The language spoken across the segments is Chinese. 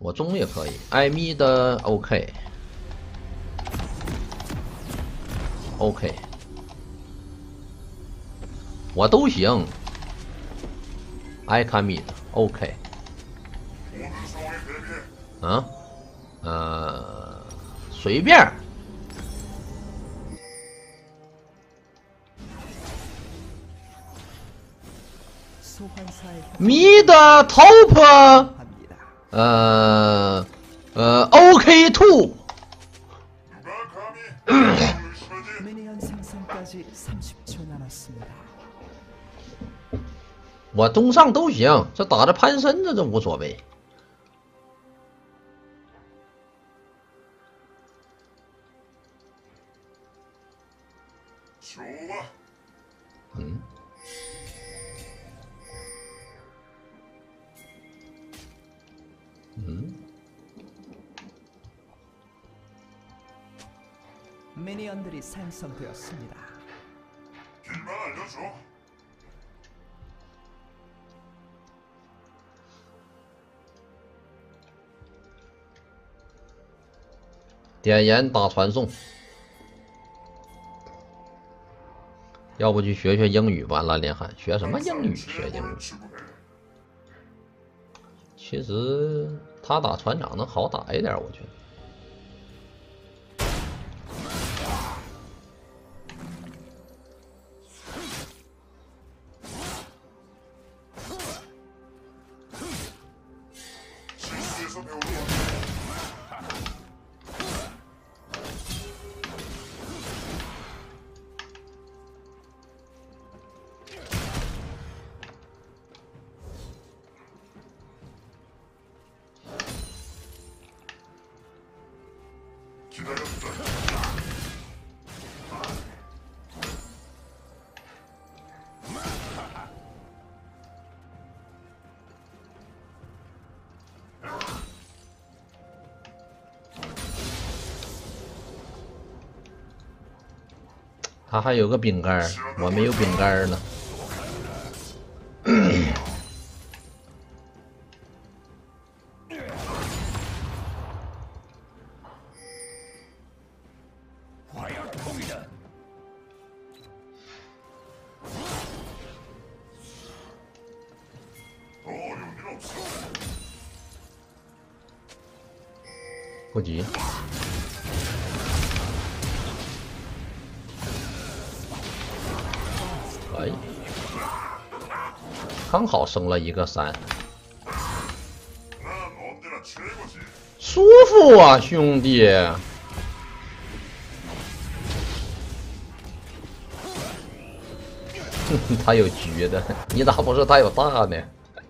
我中也可以，艾米的 OK， 我都行。I can mid OK， 嗯，随便。mid top， OK two。 我中上都行，这打着潘森这无所谓。 미니언들이 생성되었습니다. 길만 알려줘. 点烟打传送，要不去学学英语吧？蓝连汉学什么英语？学英语。其实他打船长能好打一点，我觉得。他还有个饼干，我没有饼干呢。不急。可以，刚好升了一个3，舒服啊，兄弟！他有橘的，你咋不是他有大呢？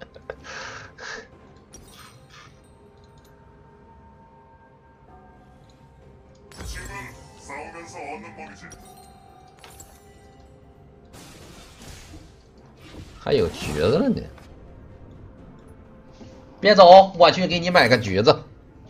还有橘子了呢！别走，我去给你买个橘子。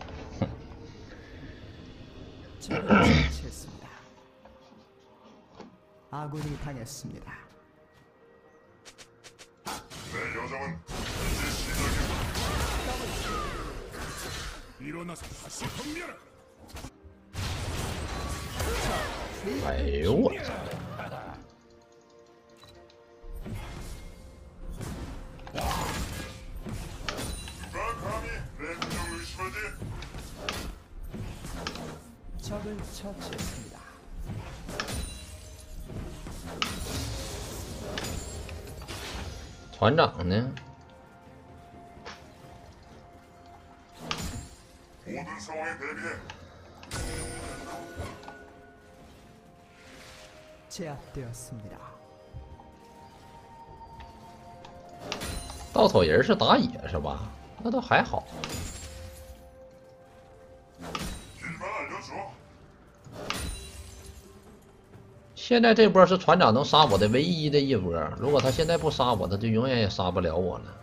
哎呦我操！ 적을 처치했습니다. 船长呢？ 모든 상황에 대비해. 제압되었습니다. 稻草人是打野是吧？那倒还好。 现在这波是船长能杀我的唯一的一波，如果他现在不杀我，他就永远也杀不了我了。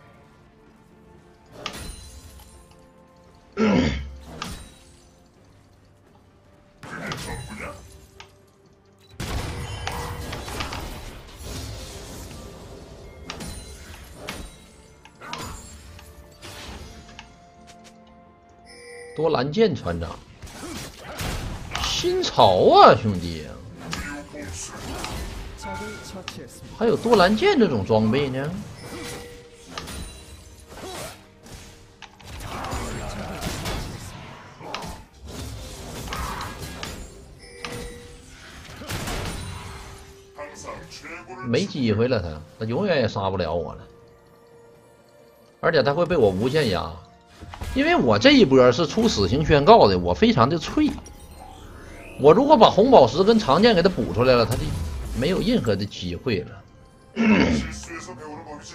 多兰剑船长，新潮啊，兄弟！ 적을 처치했습니다. 还有多兰剑这种装备呢？没机会了，他永远也杀不了我了，而且他会被我无限压，因为我这一波是出死刑宣告的，我非常的脆。我如果把红宝石跟长剑给他补出来了，他就没有任何的机会了。 실수에서 배우는 법이지.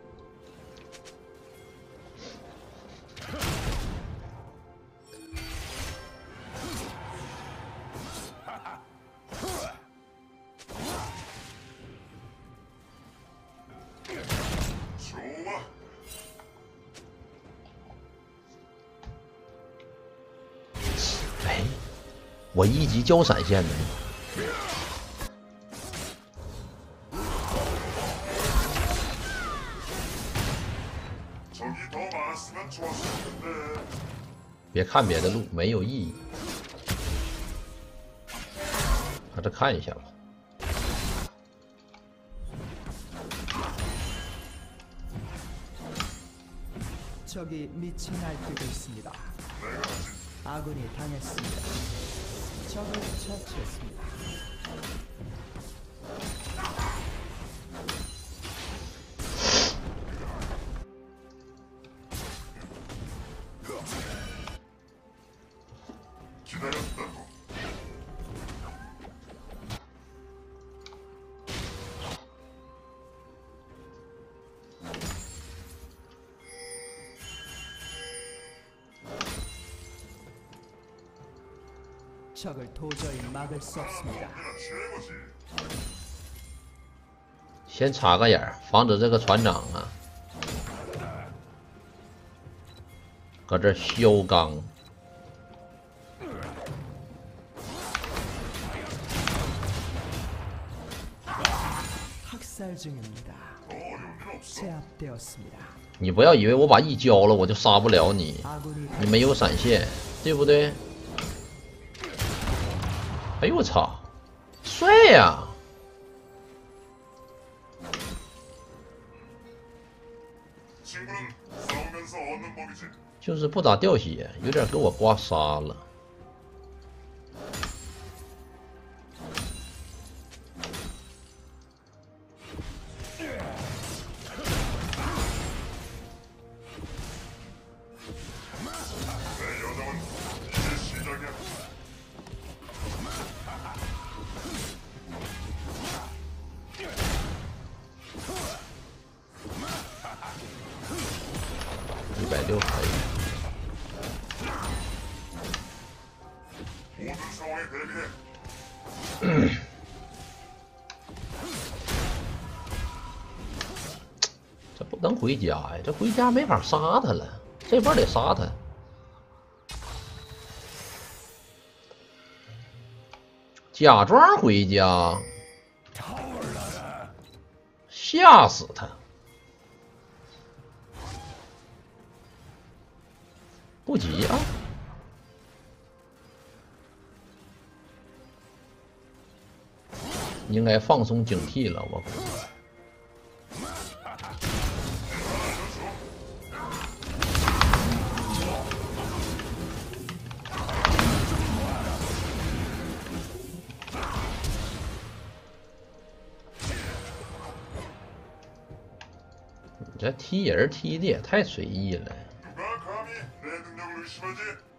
좋아. 哎，我一级交闪现的。 적이 더 많았으면 좋았을 텐데. 别看别的路，没有意义。还是看一下吧。 적이 미쳐 날뛰고 있습니다. 아군이 당했습니다. 적을 처치했습니다. 기다렸다고. 적을 도저히 막을 수 없습니다. 우리가 최고지. 先插个眼儿，防止这个船长啊，搁这削钢。 학살 중입니다. 어려운 일 없어. 제압되었습니다. 你不要以为我把 E 交了，我就杀不了你， 아군이 你没有闪现，对不对？哎呦我操，帅呀！ 친구는 싸우면서 얻는 법이지. 就是不咋掉血，有点给我刮痧了。 내 여정은 이제 시작이야. 160可以。 모든 상황에 대비해. 这不能回家呀，这回家没法杀他了，这波得杀他。假装回家，吓死他！不急啊。 应该放松警惕了，我估。你这踢人踢的也太随意了。 누가 감히 내 능력을 의심하지?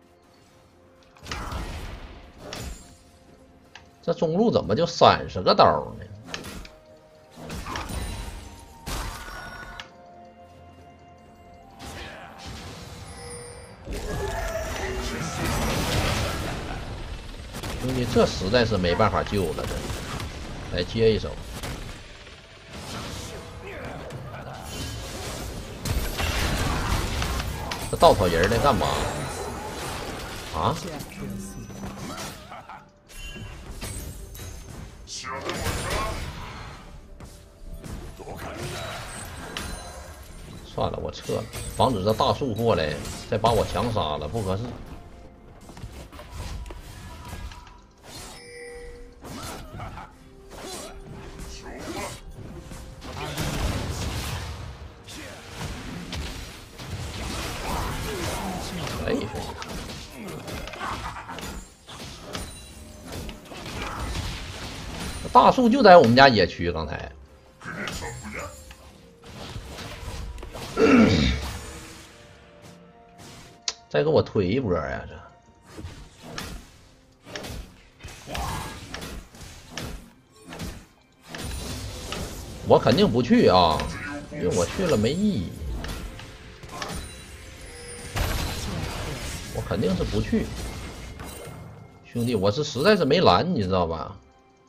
这中路怎么就30个刀呢？兄弟，这实在是没办法救了，这来接一手。这稻草人来干嘛？啊？ 제압되었습니다. 시험을 볼까? 算了，我撤了，防止这大树过来再把我强杀了，不合适。 废废。大树就在我们家野区，刚才。 그게 전부냐? 再给我推一波呀！这我肯定不去啊，因为我去了没意义。我肯定是不去，兄弟，我是实在是没蓝，你知道吧？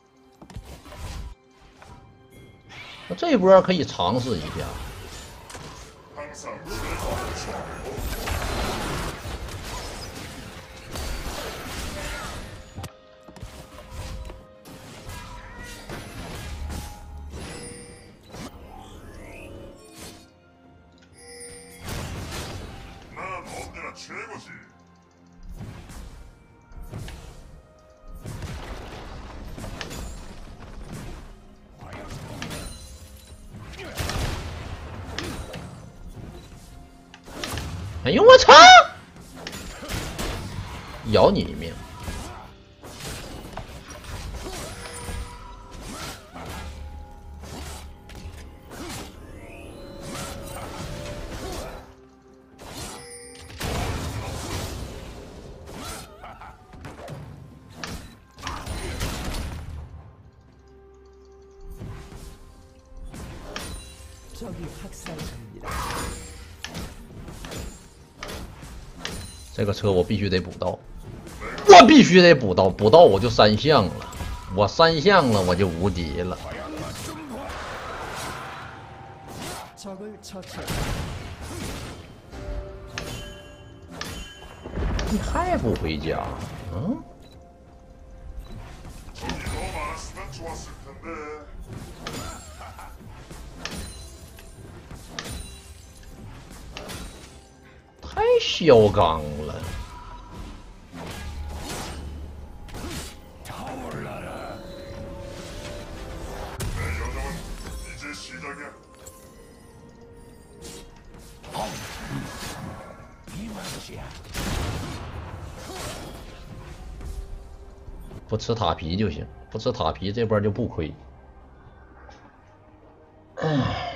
那这一波可以尝试一下。 항상 난 언제나 최고지. 아, 哎呦我操！咬你一命！这个车我必须得补到，我必须得补到，补到我就3项了，我3项了我就无敌了。你还不回家？嗯？ 돈이 더 많았으면 좋았을 텐데. 太嚣张了！ 내 여정은 이제 시작이야. 이맛이야. 不吃塔皮就行，不吃塔皮这波就不亏。唉，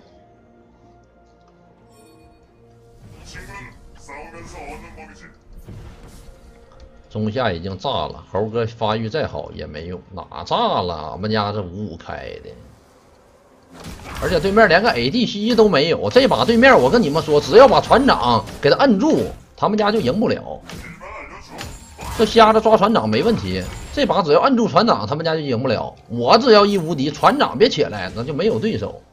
친구는 싸우면서 얻는 법이지. 中下已经炸了，猴哥发育再好也没用，哪炸了？俺们家这5-5开的，而且对面连个 ADC 都没有。这把对面我跟你们说，只要把船长给他摁住，他们家就赢不了。 길만 알려줘. 这瞎子抓船长没问题，这把只要摁住船长，他们家就赢不了。我只要一无敌，船长别起来，那就没有对手。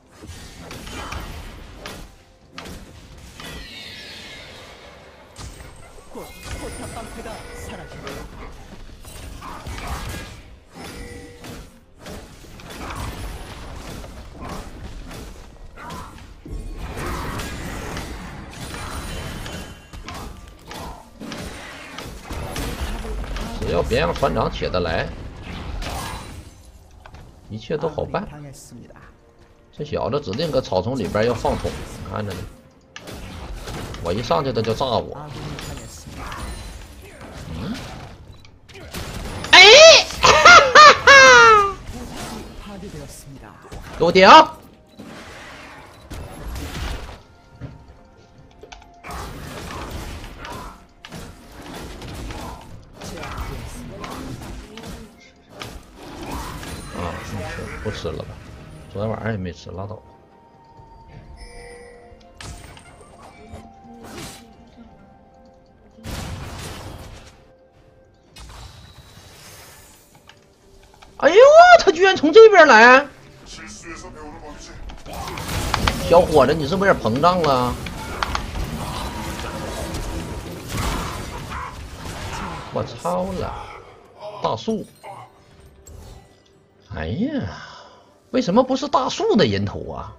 只要别让船长起得来，一切都好办。这小子指定搁草丛里边要放桶，你看着呢。我一上去他就炸我。嗯？哎！哈哈哈！给我顶！ 不吃了吧，昨天晚上也没吃，拉倒。哎呦，他居然从这边来！ 실수에서 배우는 법이지. 小伙子，你是不是有点膨胀了？我操了，大树！哎呀！ 为什么不是大树的人头啊？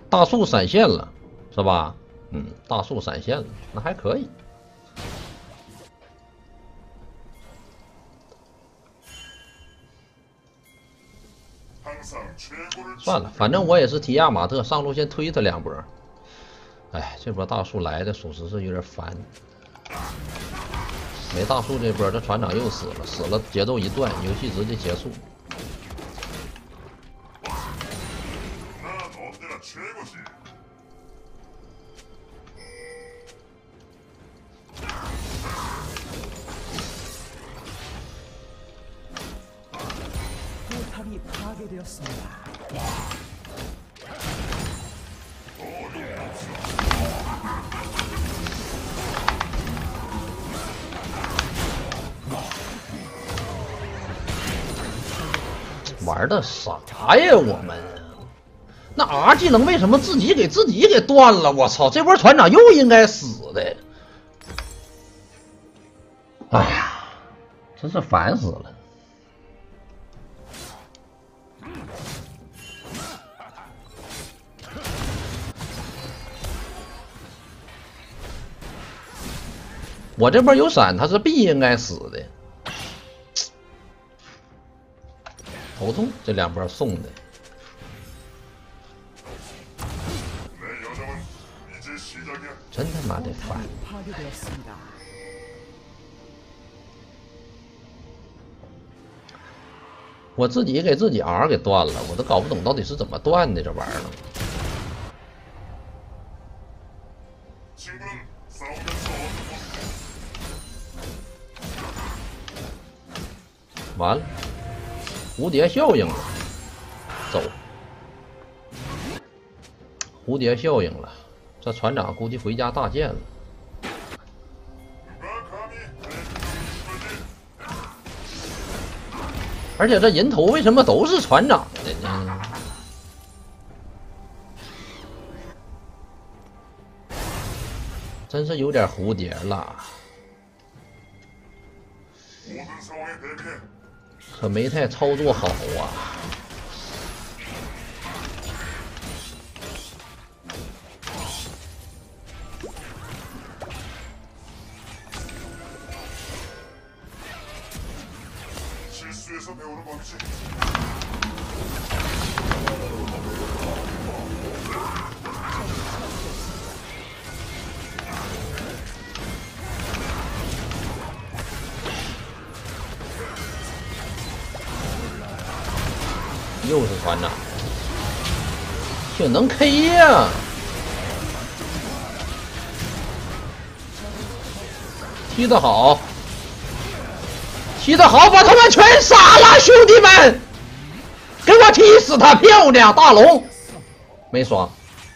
大树闪现了，是吧？大树闪现了，那还可以。算了，反正我也是提亚马特，上路先推他2波。哎，这波大树来的属实是有点烦。没大树这波，这船长又死了，死了节奏一断，游戏直接结束。 포탑이 파괴되었습니다. 玩的啥呀？我们那 R 技能为什么自己给断了？我操！这波船长又应该死的。哎呀，真是烦死了。我这波有闪，他是必应该死的。头痛，这2波送的。真他妈的烦！我自己给自己 R 给断了，我都搞不懂到底是怎么断的这玩意儿了。完了，蝴蝶效应了，走，蝴蝶效应了，这船长估计回家大件了。而且这人头为什么都是船长的呢？真是有点蝴蝶了。可没太操作好啊！又是船长，挺能 K 呀！踢得好，踢得好，把他们全杀了，兄弟们！给我踢死他！漂亮，大龙没刷。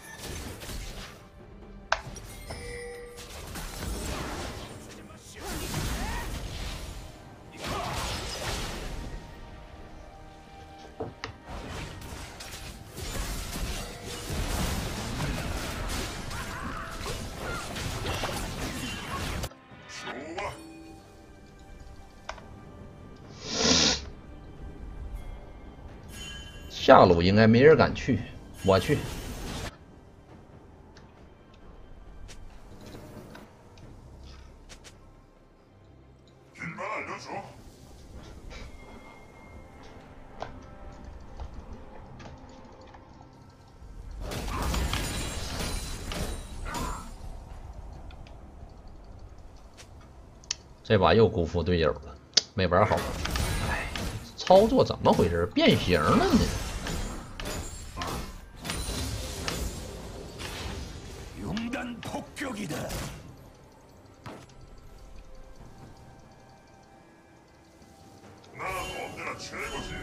下路应该没人敢去，我去。这把又辜负队友了，没玩好。哎，操作怎么回事？变形了呢？ 폭격이다. 난 언제나 최고지.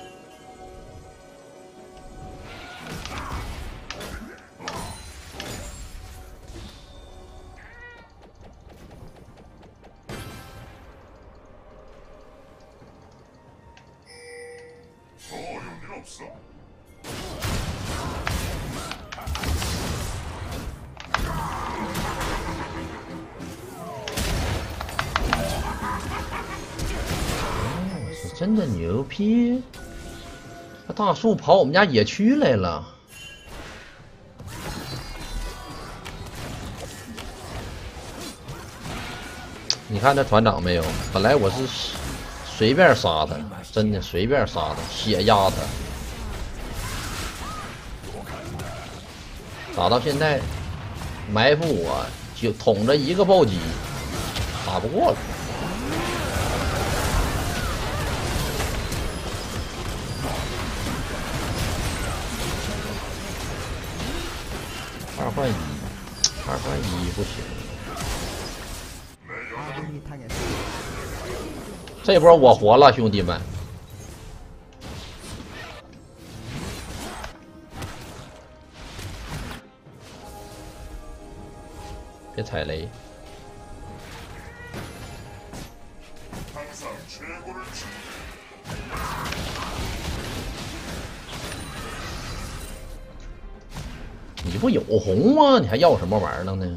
더 어려운 일 없어? 어, 真的牛批！大树跑我们家野区来了。 你看这团长没有？本来我是随便杀他，真的随便杀他，血压他，打到现在埋伏我，就捅着一个暴击，打不过了。2换1，2换1不行。 아군이 당했습니다. 这波我活了，兄弟们！别踩雷！ 항상 최고를 주. 你不有红吗？你还要什么玩意儿了呢？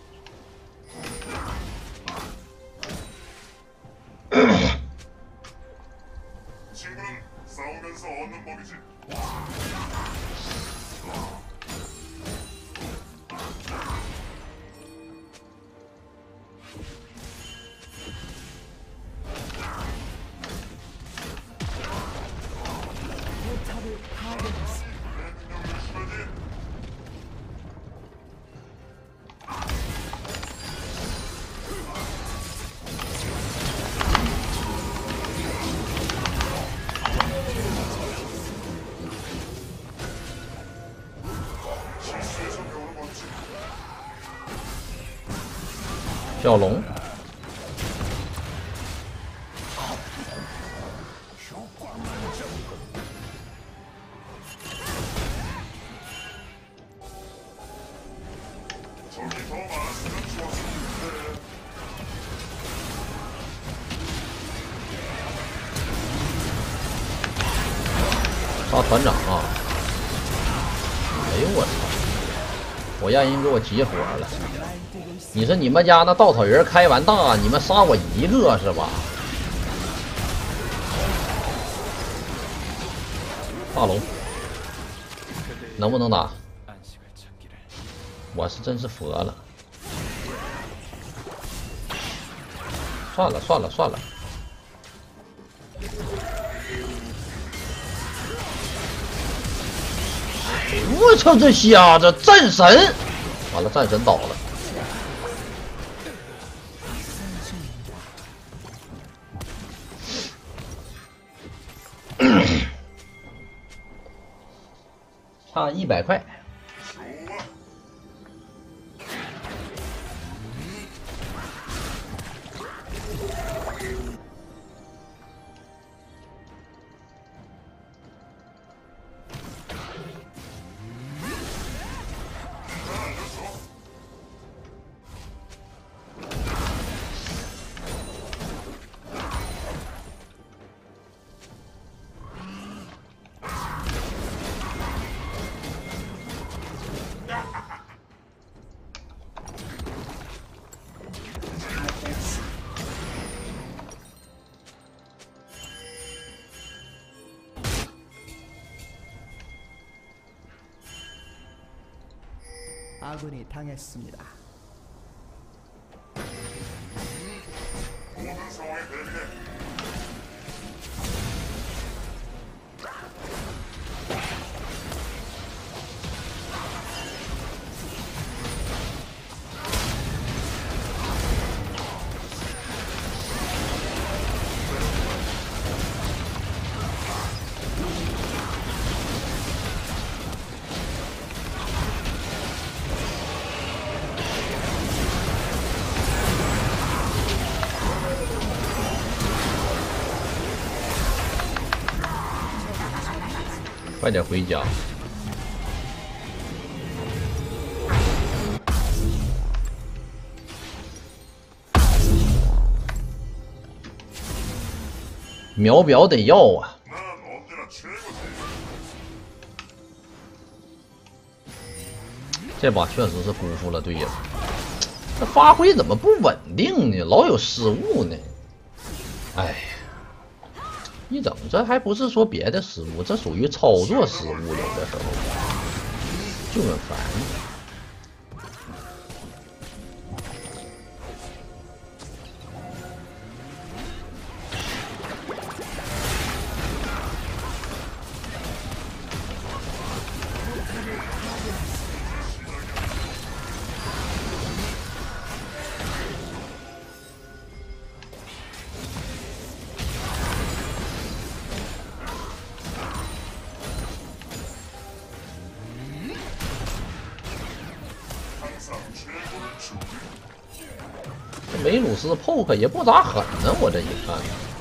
친구는 싸우면서 얻는 법이지. 포탑을 파괴했습니다. 내 능력을 심하지. 小龙，杀团长啊！哎呦我操！我让人给我急火了。你说你们家那稻草人开完大，你们杀我一个是吧？大龙，能不能打？我是真是佛了。算了算了算了。 我操，这瞎子战神！完了，战神倒了。差100块。 아군이 당했습니다. 모든 상황에 대비해. 快点回家！秒表得要啊！ 난 언제나 최고지. 这把确实是辜负了队友，这发挥怎么不稳定呢？老有失误呢。哎呀！ 一整这还不是说别的失误，这属于操作失误，有的时候就很烦。 菲鲁斯 poke 也不咋狠呢，我这一看。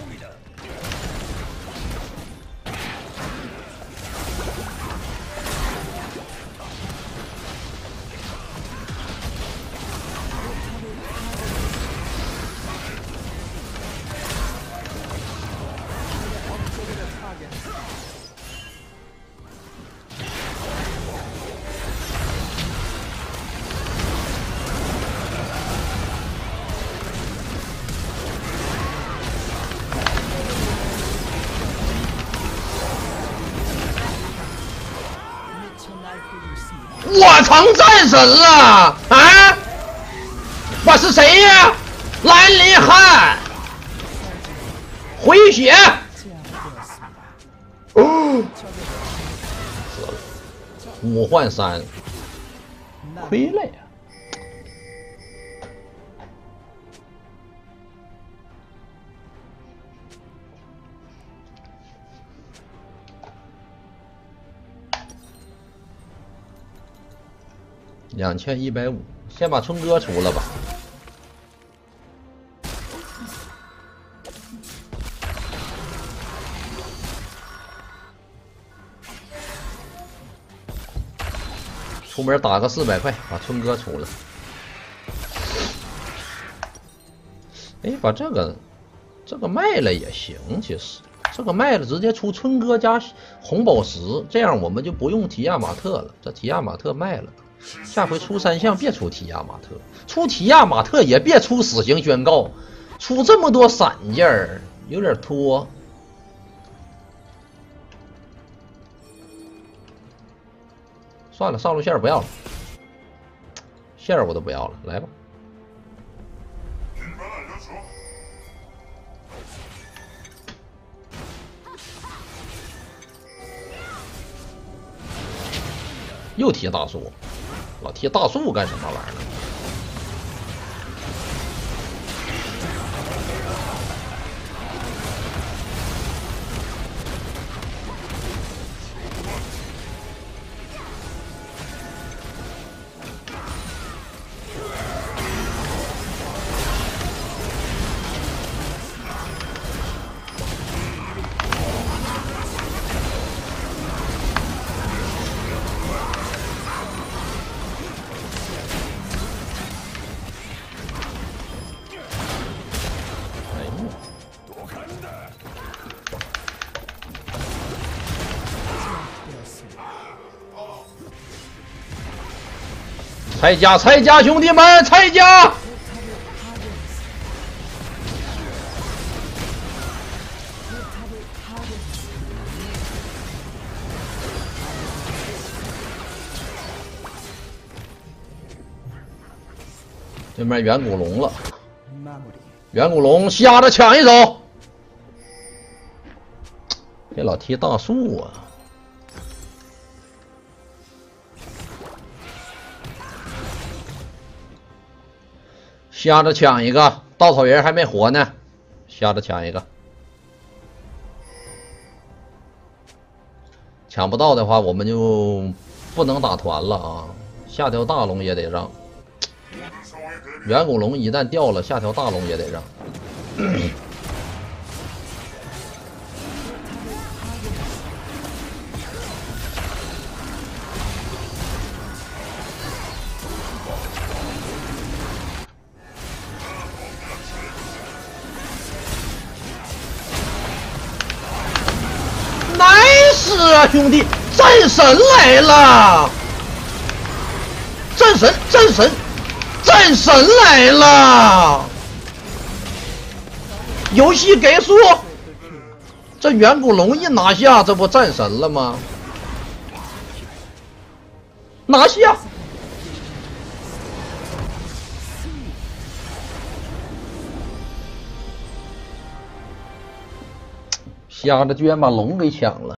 我成战神了啊！我是谁呀？兰陵汉，回血。哦，死了，5换3，亏了呀！2150，先把春哥出了吧。出门打个400块，把春哥出了。哎，把这个卖了也行，其实这个卖了直接出春哥加红宝石，这样我们就不用提亚马特了。这提亚马特卖了。下回出3项别出提亚马特，出提亚马特也别出死刑宣告，出这么多散件儿有点拖。算了，上路线不要了，线我都不要了，来吧。又提大树。老提大树干什么玩意儿？拆家，兄弟们，拆家！对面远古龙了，远古龙瞎着抢一手，别老踢大树啊！瞎着抢一个，稻草人还没活呢，瞎着抢一个。抢不到的话，我们就不能打团了啊！下条大龙也得让。远古龙一旦掉了，下条大龙也得让。nice 啊，兄弟，战神来了！战神来了！游戏给数，这远古龙一拿下，这不战神了吗？拿下！瞎子居然把龙给抢了。